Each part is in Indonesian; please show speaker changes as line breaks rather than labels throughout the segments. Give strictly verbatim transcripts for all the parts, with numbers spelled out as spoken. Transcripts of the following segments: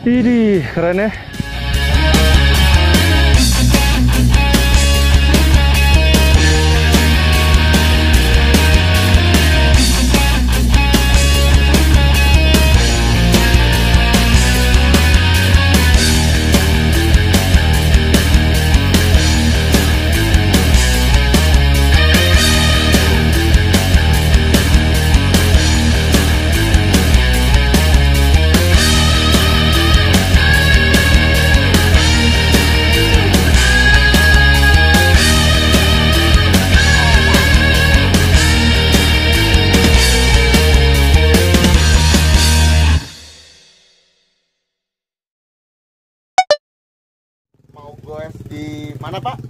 Ini keren ya.
Mau goes di mana Pak?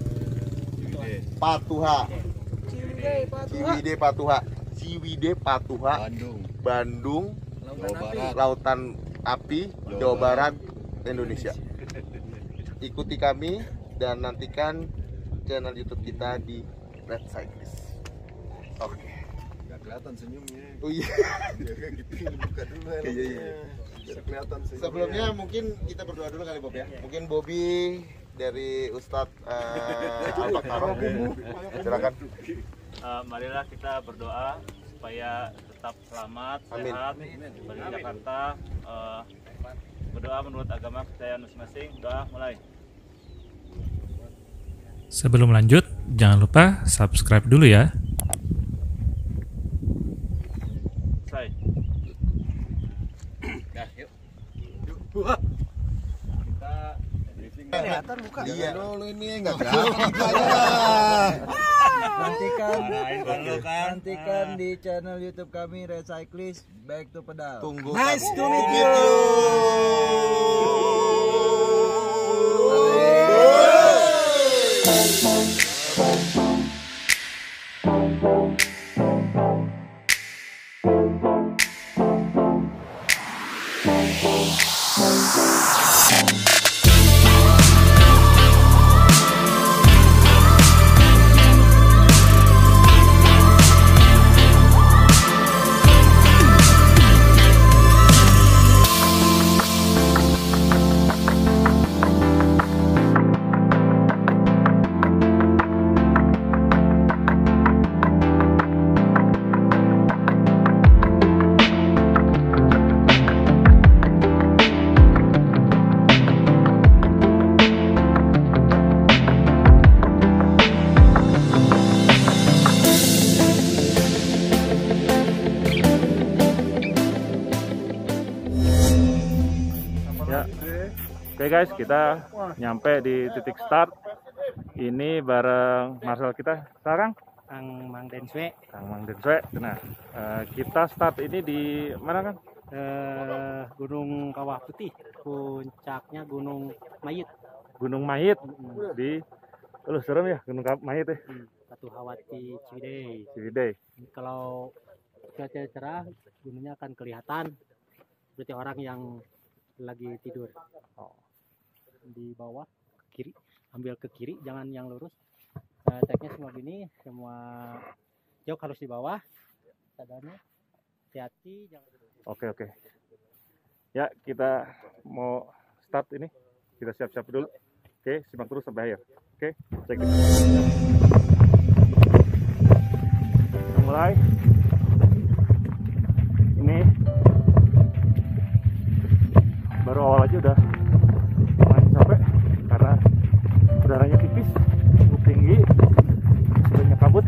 Patuha. Ciwidey Patuha. Ciwidey Patuha.
Bandung.
Bandung.
Jawa Barat.
Lautan Api, Jawa Barat, Indonesia. Ikuti kami dan nantikan channel YouTube kita di Red Cyclist. Oke.
Gak kelihatan senyumnya.
Oh iya.
Ya kayak gitu, buka dulu helmnya.
Iya, iya.
Biar kelihatan senyumnya.
Sebelumnya mungkin kita berdoa dulu kali Bob ya. Mungkin Bobby dari Ustadz uh, Al-Baqarah. Silakan.
Uh, marilah kita berdoa supaya tetap selamat,
Amin.
sehat di Jakarta. Uh, berdoa menurut agama kepercayaan masing-masing. Doa mulai.
Sebelum lanjut, jangan lupa subscribe dulu ya.
Selesai.
Nah, yuk.
Kita briefing.
Kelihatan buka.
Iya.
Dulu ini enggak kelihatan.
Nantikan,
Nah, kan.
nantikan di channel YouTube kami Red Cyclist Back to Pedal.
Tunggu.
Nice
kamu.
to meet you.
Ya. Oke guys, kita nyampe di titik start. Ini bareng Marcel kita sekarang
Kang Mang Denswe,
Kang Mang Denswe. Nah, eh, kita start ini di mana kan?
eh, Gunung Kawah Putih, puncaknya Gunung Mayit,
Gunung Mayit di Aduh, serem ya Gunung Mayit ya.
Patuhawati Ciwidey.
Ciwidey.
Kalau cuaca cerah, gunungnya akan kelihatan seperti orang yang lagi tidur.
Oh.
Di bawah ke kiri, ambil ke kiri, jangan yang lurus. Nah, teknya semua gini, semua jauh harus di bawah. Sadarnya hati-hati, jangan.
Oke, oke. Ya, kita mau start ini. Kita siap-siap dulu. Oke, simak terus sampai akhir. Oke, cek it. Kita mulai. Ini baru awal aja udah lumayan capek karena udaranya tipis, cukup tinggi, banyak kabut.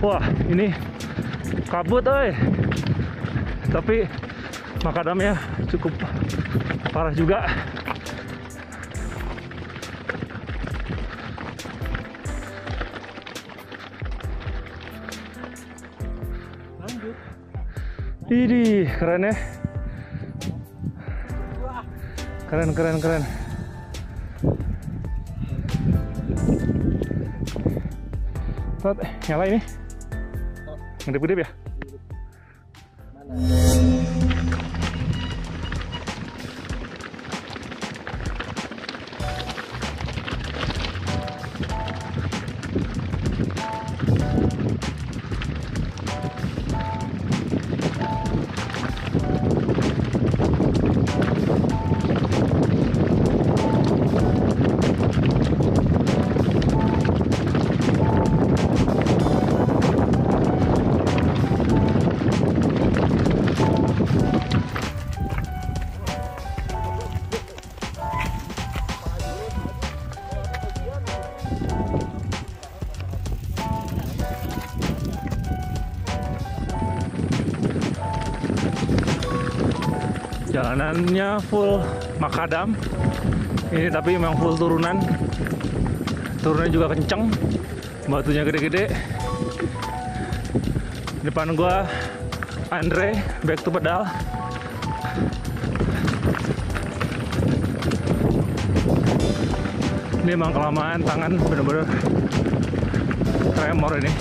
Wah, ini kabut, oi. Tapi makadamnya cukup parah juga.
Lanjut.
Idih, keren ya. Keren, keren, keren. Tot, nyala ini. Ngedip-ngedip ya? Jalanannya full makadam ini, tapi memang full turunan. Turunnya juga kenceng, batunya gede-gede. Depan gua Andre, back to pedal. Ini emang kelamaan tangan bener-bener tremor ini.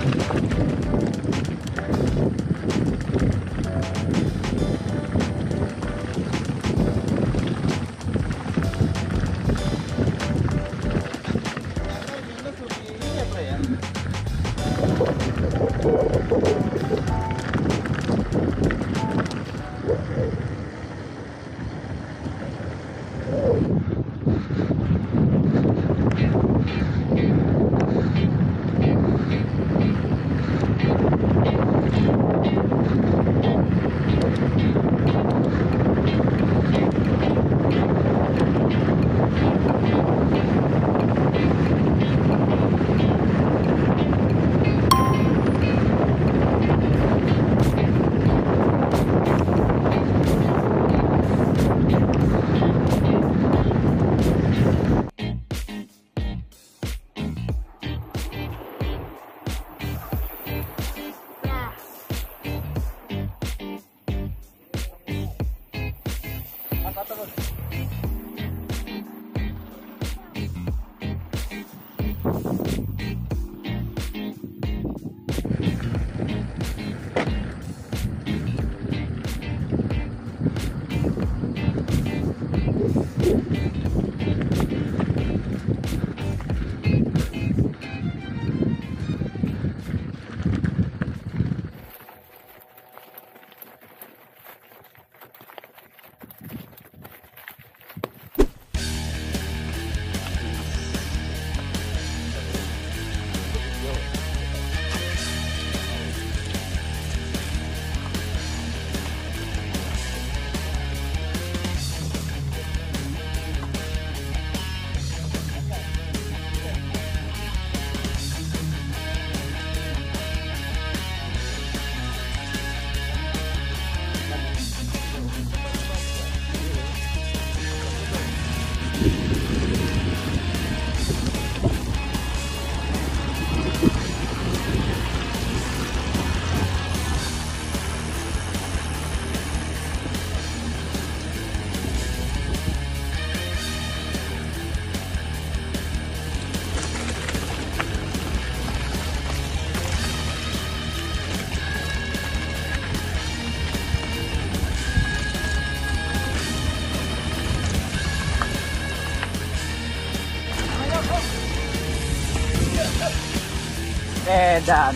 Edan.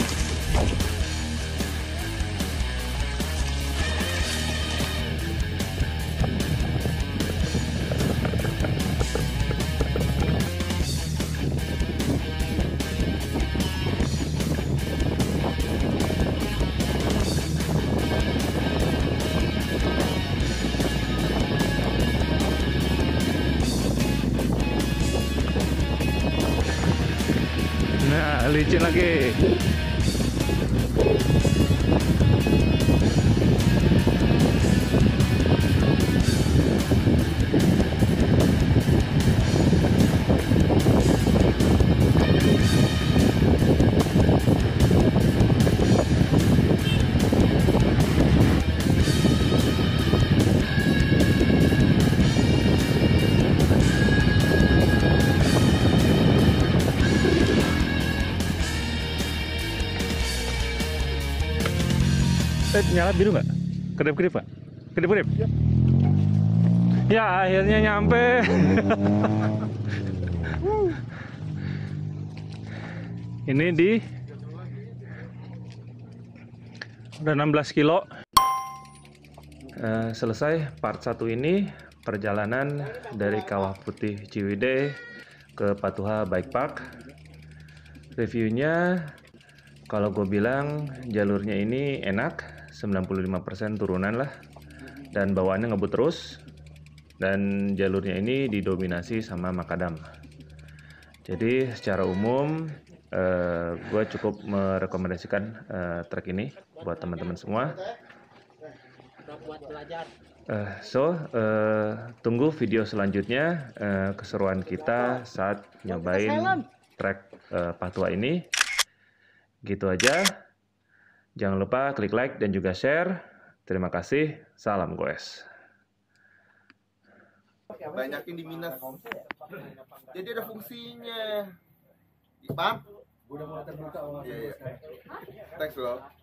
Nah, licin lagi. lampunya nyala biru nggak? Kedip-kedip Pak? Kedip-kedip? Ya akhirnya nyampe. Ini di udah enam belas kilo. Uh, selesai part satu ini, perjalanan dari Kawah Putih Ciwidey ke Patuha Bike Park. Reviewnya, kalau gue bilang jalurnya ini enak, sembilan puluh lima persen turunan lah, dan bawaannya ngebut terus, dan jalurnya ini didominasi sama makadam. Jadi secara umum uh, gue cukup merekomendasikan uh, trek ini buat teman-teman semua. Uh, so, uh, tunggu video selanjutnya, uh, keseruan kita saat nyobain trek uh, Patuha ini. Gitu aja. Jangan lupa klik like dan juga share. Terima kasih. Salam goes.
Banyakin di minus. Jadi ada fungsinya. Paham? Udah mulai terbuka. Iya, iya. Thanks loh.